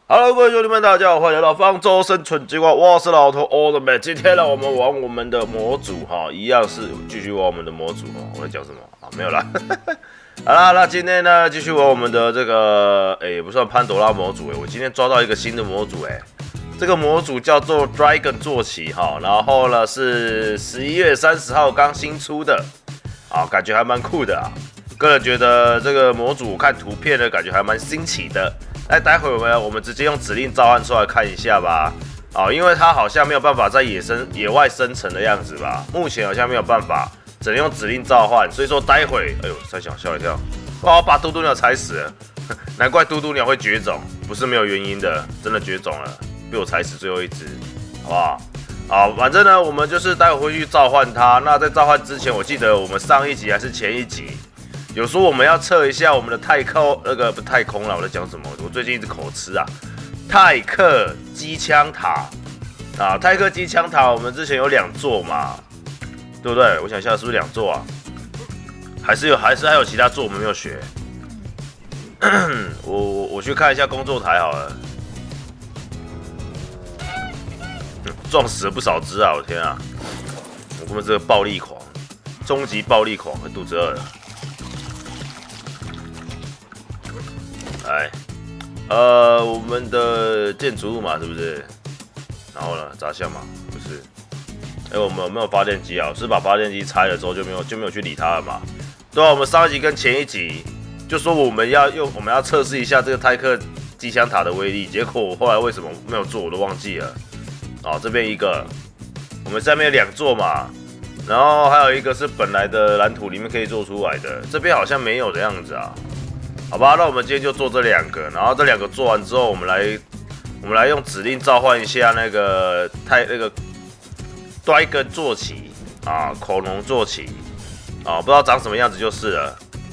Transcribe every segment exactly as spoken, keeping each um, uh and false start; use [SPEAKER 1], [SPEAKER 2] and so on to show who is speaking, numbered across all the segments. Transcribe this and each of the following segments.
[SPEAKER 1] Hello， 各位兄弟们，大家好，欢迎来到方舟生存计划。我是老头 Oldman。今天呢，我们玩我们的模组哈，一样是继续玩我们的模组哈。我在讲什么啊？没有啦。好啦，那今天呢，继续玩我们的这个，哎、欸，也不算潘朵拉模组哎、欸。我今天抓到一个新的模组哎、欸，这个模组叫做 Dragon 坐骑哈，然后呢是十一月三十号刚新出的，啊，感觉还蛮酷的啊。个人觉得这个模组看图片呢，感觉还蛮新奇的。那待会儿我们直接用指令召唤出来看一下吧。啊，因为它好像没有办法在野生野外生成的样子吧，目前好像没有办法，只能用指令召唤。所以说待会，哎呦，三小吓一跳，哇，把嘟嘟鸟踩死了，难怪嘟嘟鸟会绝种，不是没有原因的，真的绝种了，被我踩死最后一只，好不好？好，反正呢，我们就是待会会去召唤它。那在召唤之前，我记得我们上一集还是前一集。有说我们要测一下我们的太空那个不太空了，我在讲什么？我最近一直口吃啊。泰克机枪塔啊，泰克机枪塔，我们之前有两座嘛，对不对？我想一下，是不是两座啊？还是有，还是还有其他座我们没有学？我我我去看一下工作台好了。嗯、撞死了不少只啊！我天啊！我们这个暴力狂，终极暴力狂，肚子饿了。来，呃，我们的建筑物嘛，是不是？然后呢，杂项嘛，不是？哎、欸，我们有没有发电机啊？是把发电机拆了之后就没有就没有去理它了嘛？对啊，我们上一集跟前一集就说我们要用我们要测试一下这个泰克机枪塔的威力，结果我后来为什么没有做我都忘记了。啊、哦，这边一个，我们下面有两座嘛，然后还有一个是本来的蓝图里面可以做出来的，这边好像没有的样子啊。好吧，那我们今天就做这两个，然后这两个做完之后，我们来我们来用指令召唤一下那个太那个端根坐骑啊，恐龙坐骑啊，不知道长什么样子就是了。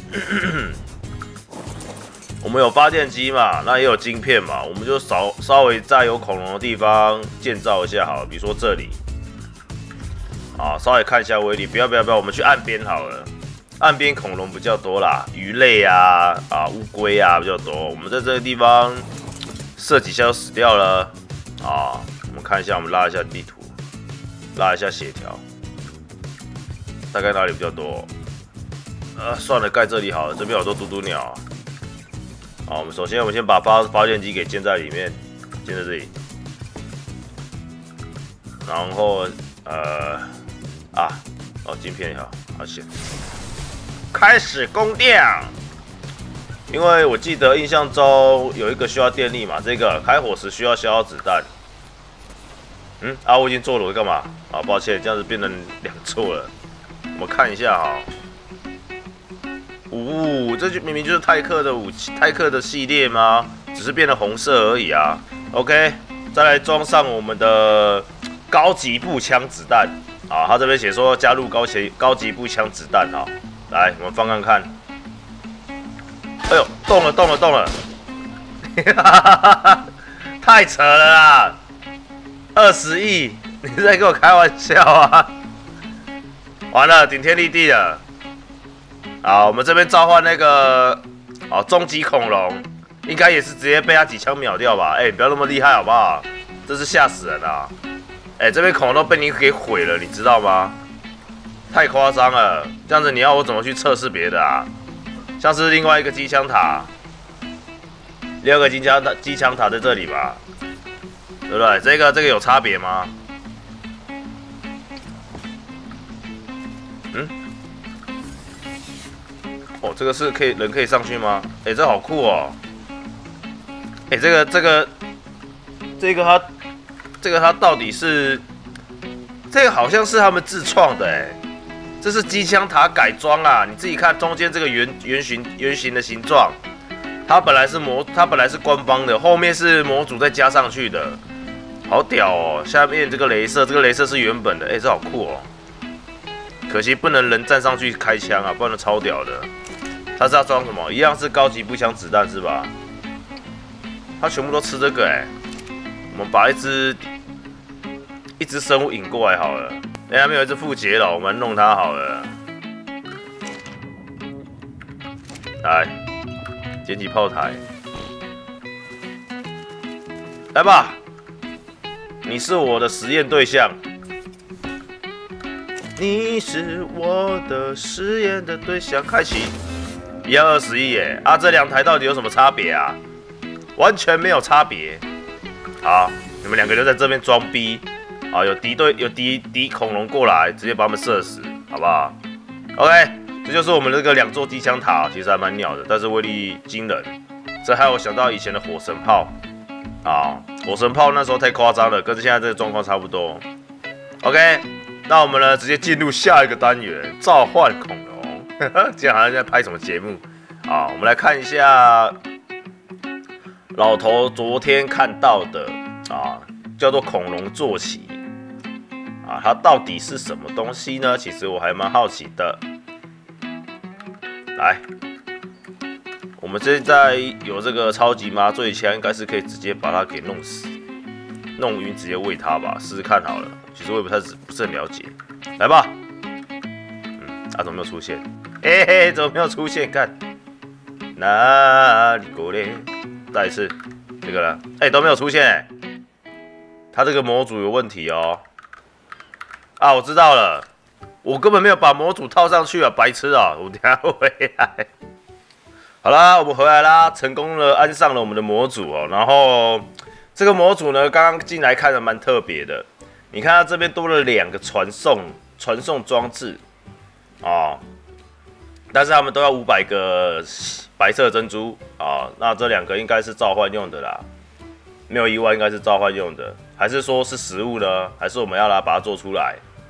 [SPEAKER 1] 我们有发电机嘛，那也有晶片嘛，我们就稍稍微在有恐龙的地方建造一下好了，比如说这里啊，稍微看一下威力，不要不要不要，我们去岸边好了。岸边恐龙比较多啦，鱼类啊、啊乌龟啊比较多。我们在这个地方射几下就死掉了啊！我们看一下，我们拉一下地图，拉一下血条，大概哪里比较多？呃，算了，盖这里好了，这边有好多嘟嘟鸟啊。好，我们首先我们先把发发电机给建在里面，建在这里，然后呃啊哦晶片也好，好险。开始供电，因为我记得印象中有一个需要电力嘛，这个开火时需要消耗子弹。嗯，啊，我已经做了，我干嘛？啊，抱歉，这样子变成两座了。我们看一下哈，呜、哦，这就明明就是泰克的武器，泰克的系列吗？只是变了红色而已啊。OK， 再来装上我们的高级步枪子弹啊，他这边写说加入高级高级步枪子弹啊。来，我们放看看。哎呦，动了，动了，动了！太扯了啦！二十亿，你是在跟我开玩笑啊？完了，顶天立地了。好，我们这边召唤那个哦，终极恐龙，应该也是直接被他几枪秒掉吧？哎、欸，不要那么厉害好不好？这是吓死人啊！哎、欸，这边恐龙都被你给毁了，你知道吗？太夸张了，这样子你要我怎么去测试别的啊？像是另外一个机枪塔，第二个机枪塔，机枪塔在这里吧，对不对？这个这个有差别吗？嗯？哦，这个是可以人可以上去吗？哎、欸，这好酷哦！哎、欸，这个这个这个它这个它到底是这个好像是他们自创的哎、欸。这是机枪塔改装啊！你自己看中间这个圆圆形圆形的形状，它本来是模，它本来是官方的，后面是模组再加上去的，好屌哦！下面这个雷射，这个雷射是原本的，哎、欸，这好酷哦！可惜不能人站上去开枪啊，不然超屌的。它是要装什么？一样是高级步枪子弹是吧？它全部都吃这个哎、欸！我们把一只一只生物引过来好了。哎，还没有一只副杰了，我们弄它好了。来，捡起炮台。 来吧，你是我的实验对象，你是我的实验的对象。开启，一样二十一耶！啊，这两台到底有什么差别啊？完全没有差别。好，你们两个就在这边装逼。啊，有敌对有敌敌恐龙过来，直接把他们射死，好不好 ？OK， 这就是我们这个两座机枪塔，其实还蛮鸟的，但是威力惊人。这还有想到以前的火神炮啊，火神炮那时候太夸张了，跟现在这个状况差不多。OK， 那我们呢直接进入下一个单元——召唤恐龙。这样好像在拍什么节目啊？我们来看一下老头昨天看到的啊，叫做恐龙坐骑。啊，它到底是什么东西呢？其实我还蛮好奇的。来，我们现在有这个超级麻醉枪，应该是可以直接把它给弄死、弄晕，直接喂它吧，试试看好了。其实我也不太不是很了解。来吧，嗯，啊，怎么没有出现？嘿嘿，怎么没有出现？看哪里过嘞？再一次，这个了，哎、欸，都没有出现哎、欸。它这个模组有问题哦。啊，我知道了，我根本没有把模组套上去啊，白痴啊！我等下回来。好啦，我们回来啦，成功的安上了我们的模组哦。然后这个模组呢，刚刚进来看的蛮特别的。你看它这边多了两个传送传送装置啊、哦，但是他们都要五百个白色珍珠啊、哦。那这两个应该是召唤用的啦，没有意外应该是召唤用的，还是说是食物呢？还是我们要来把它做出来？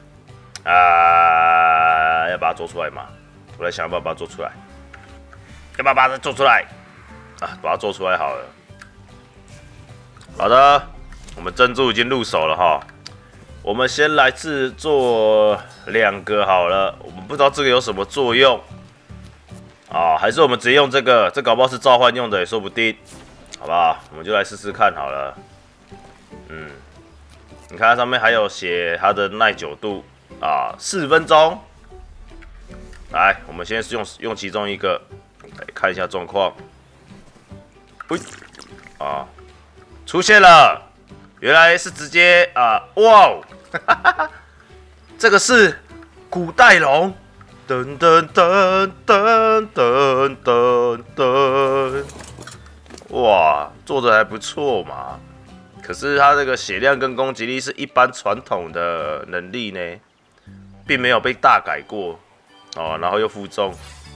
[SPEAKER 1] 啊，要把它做出来嘛？我来想办法把它做出来，要不要把它做出来？啊，把它做出来好了。好的，我们珍珠已经入手了哈。我们先来制作两个好了。我们不知道这个有什么作用啊？还是我们直接用这个？这搞不好是召唤用的也说不定，好不好？我们就来试试看好了。嗯，你看它上面还有写它的耐久度。啊，四分钟。来，我们先是用用其中一个来看一下状况。喂，啊，出现了，原来是直接啊，哇哦，这个是古代龙，噔噔噔噔噔噔噔，哇，做的还不错嘛。可是它这个血量跟攻击力是一般传统的能力呢。并没有被大改过哦，然后又负重，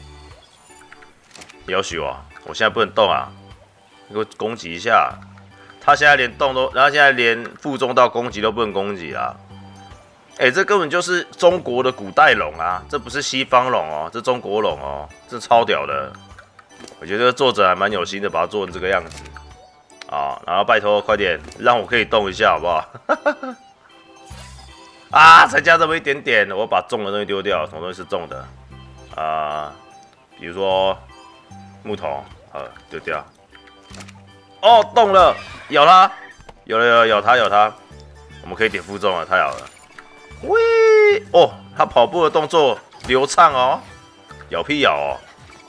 [SPEAKER 1] 要求啊！我现在不能动啊，给我攻击一下。他现在连动都，然后现在连负重到攻击都不能攻击啊！哎、欸，这根本就是中国的古代龙啊，这不是西方龙哦，这中国龙哦，这超屌的。我觉得作者还蛮有心的，把它做成这个样子啊。然后拜托快点让我可以动一下，好不好？啊，才加这么一点点，我把重的东西丢掉。什么东西是重的？啊、呃，比如说木头，呃，丢掉。哦，动了，咬它，有了有了，咬它咬它。我们可以点负重了，太好了。喂，哦，它跑步的动作流畅哦，咬屁咬哦。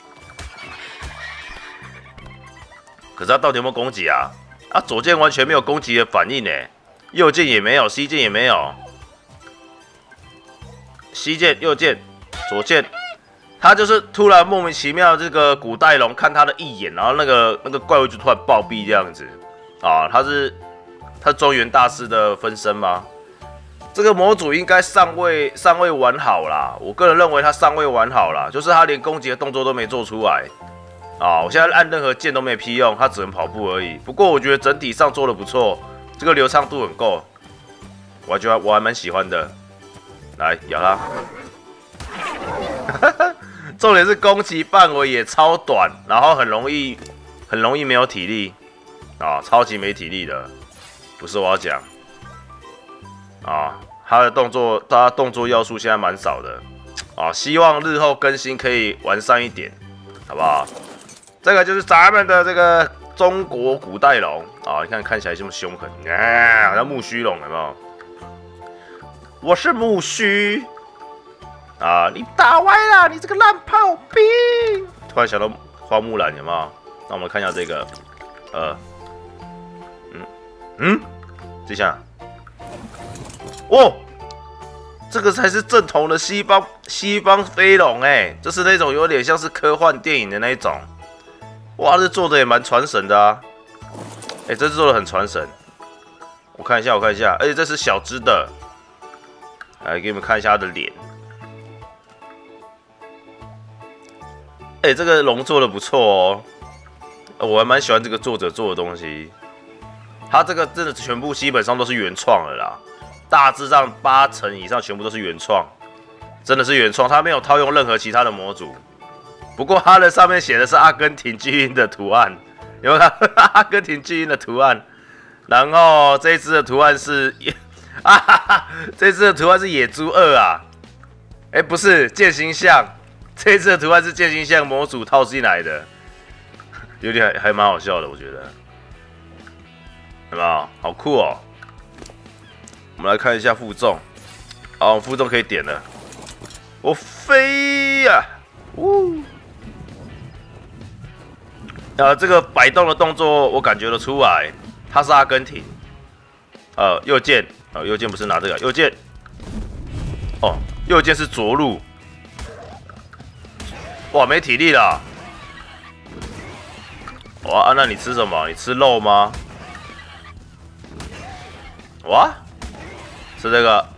[SPEAKER 1] 可是它到底有没有攻击啊？啊，左键完全没有攻击的反应呢，右键也没有 ，C 键也没有。西键、右键、左键，他就是突然莫名其妙，这个古代龙看他的一眼，然后那个那个怪物就突然暴毙这样子啊！他是他中原大师的分身吗？这个模组应该尚未尚未完好啦，我个人认为他尚未完好啦，就是他连攻击的动作都没做出来啊！我现在按任何键都没屁用，他只能跑步而已。不过我觉得整体上做的不错，这个流畅度很够，我觉得我还蛮喜欢的。来咬它，重点是攻击范围也超短，然后很容易很容易没有体力啊，超级没体力的，不是我要讲啊，他的动作他动作要素现在蛮少的啊，希望日后更新可以完善一点，好不好？这个就是咱们的这个中国古代龙啊，你看看起来这么凶狠，啊，好像木须龙有没有？我是木须啊！你打歪了，你这个烂炮兵！突然想到花木兰有没有？那我们看一下这个，呃，嗯， 嗯，这下，哦，这个才是正统的西方西方飞龙哎，就是那种有点像是科幻电影的那一种。哇，这做的也蛮传神的啊！哎，这次做的很传神。我看一下，我看一下，而且这是小只的，来给你们看一下它的脸。哎，这个龙做的不错哦，我还蛮喜欢这个作者做的东西。他这个真的全部基本上都是原创的啦，大致上八成以上全部都是原创，真的是原创，他没有套用任何其他的模组。不过它的上面写的是阿根廷巨鹰的图案，有没有看阿根廷巨鹰的图案？然后这一只的图案是啊哈哈，这一只的图案是野猪二啊，哎、欸、不是剑心像，这一只的图案是剑心像模组套进来的，有点还还蛮好笑的，我觉得，有没有？好酷哦！我们来看一下负重，好，负重可以点了，我飞呀、啊，呜！呃，这个摆动的动作我感觉得出来，它是阿根廷。呃，右键，呃，右键不是拿这个，右键。哦，右键是着陆。哇，没体力了。哇，啊、那你吃什么？你吃肉吗？哇，吃这个。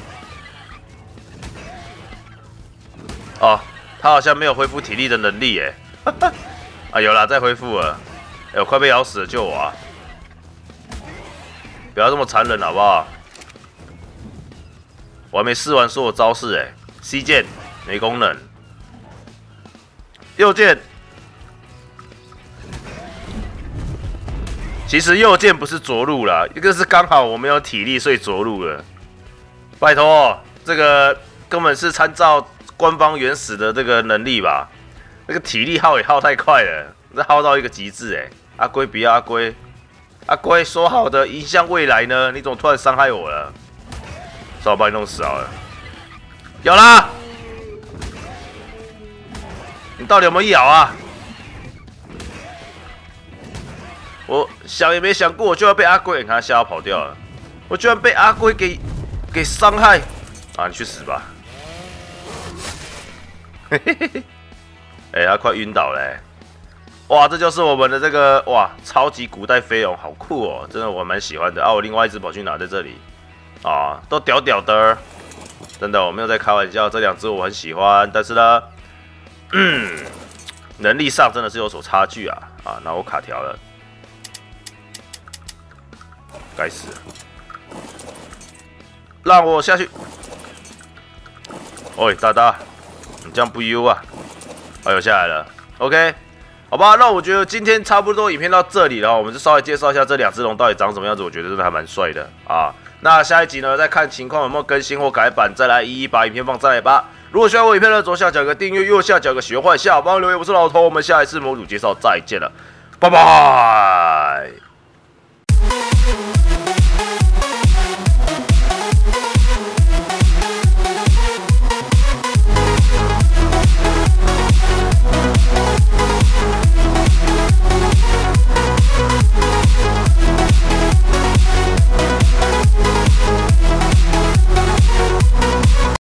[SPEAKER 1] 哦，他好像没有恢复体力的能力耶。啊，有啦，再恢复了。哎、欸，我快被咬死了，救我啊！不要这么残忍好不好？我还没试完所有招式哎、欸。C 键没功能，右键。其实右键不是着陆啦，一个是刚好我没有体力，所以着陆了。拜托，这个根本是参照官方原始的这个能力吧？那个体力耗也耗太快了，这耗到一个极致哎、欸！阿龟不要阿龟，阿龟说好的迎向未来呢？你怎么突然伤害我了？算我把你弄死好了。咬啦！你到底有没有咬啊？我想也没想过，我就要被阿龟，你看他吓到跑掉了。我居然被阿龟给给伤害啊！你去死吧！嘿嘿嘿。哎、欸，他快晕倒了、欸！哇，这就是我们的这个哇，超级古代飞龙，好酷哦！真的我蛮喜欢的啊。我另外一只跑去哪在这里啊？都屌屌的，真的我没有在开玩笑。这两只我很喜欢，但是呢，嗯，能力上真的是有所差距啊啊！那我卡条了，该死！让我下去！喂，大大，你这样不优啊！哎呦，下来了 ，OK， 好吧，那我觉得今天差不多影片到这里了，我们就稍微介绍一下这两只龙到底长什么样子，我觉得真的还蛮帅的啊。那下一集呢，再看情况有没有更新或改版，再来一一把影片放上来吧。如果喜欢我影片的，左下角有个订阅，右下角有个喜欢，下方留言。我是老头，我们下一次模组介绍再见了，拜拜。